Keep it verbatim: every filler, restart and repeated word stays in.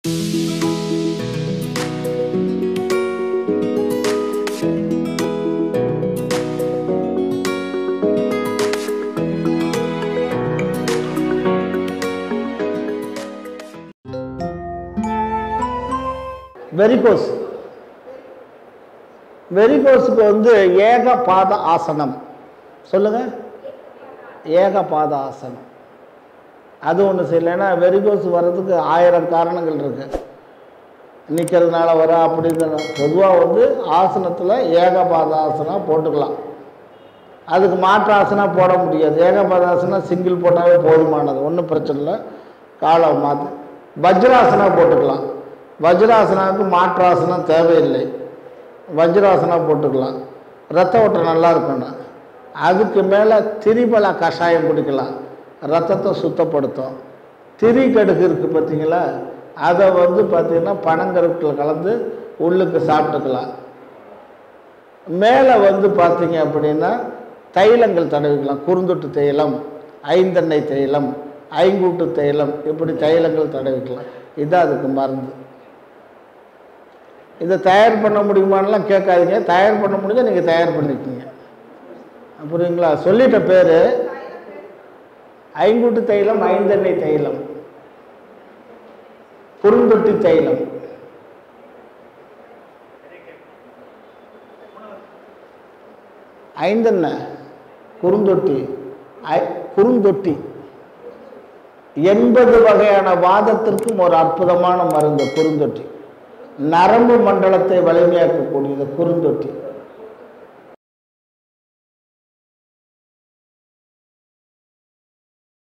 Varicose வெரிகோஸுக்கு வந்து ஏகபாத ஆசனம் சொல்லுங்க. ஏகபாத ஆசனம் அது ஒன்று செய்யலைன்னா வெரிகோஸ் வர்றதுக்கு ஆயிரம் காரணங்கள் இருக்கு. நிற்கிறதுனால வர அப்படிங்கிற பொதுவாக வந்து ஆசனத்தில் ஏகபாத ஆசனம் போட்டுக்கலாம். அதுக்கு மாற்று ஆசனம் போட முடியாது. ஏகபாத ஆசனம் சிங்கிள் போட்டாவே போதுமானது, ஒன்றும் பிரச்சனை இல்லை. காலை மாற்று வஜ்ராசனம் போட்டுக்கலாம். வஜ்ராசனாவுக்கு மாற்றாசனம் தேவையில்லை. வஜ்ராசனம் போட்டுக்கலாம். ரத்த ஓட்டம் நல்லா இருக்கணும். அதுக்கு மேலே திரிபல கஷாயம் குடிக்கலாம், ரத்தத்தை சுத்தப்படுத்தும். திரி கடுகு இருக்குது பார்த்தீங்களா, அதை வந்து பார்த்திங்கன்னா பனங்கருக்கில் கலந்து உள்ளுக்கு சாப்பிட்டுக்கலாம். மேலே வந்து பார்த்திங்க அப்படின்னா தைலங்கள் தடவிக்கலாம். குறுந்தொட்டு தைலம், ஐந்தெண்ணெய் தைலம், ஐங்கூட்டு தைலம், இப்படி தைலங்கள் தடவிக்கலாம். இதுதான் அதுக்கு மருந்து. இதை தயார் பண்ண முடியுமானலாம் கேட்காதீங்க. தயார் பண்ண முடிஞ்சால் நீங்கள் தயார் பண்ணிக்கிங்க, புரியுங்களா? சொல்லிட்ட பேர் ஐங்கூட்டு தைலம், ஐந்தெண்ணெய் தைலம், குறுந்தொட்டி தைலம். ஐந்தெண்ணெய், குறுந்தொட்டி, குறுந்தொட்டி எண்பது வகையான வாதத்திற்கும் ஒரு அற்புதமான மருந்து குறுந்தொட்டி. நரம்பு மண்டலத்தை வலிமையாக்கக்கூடியது குறுந்தொட்டி.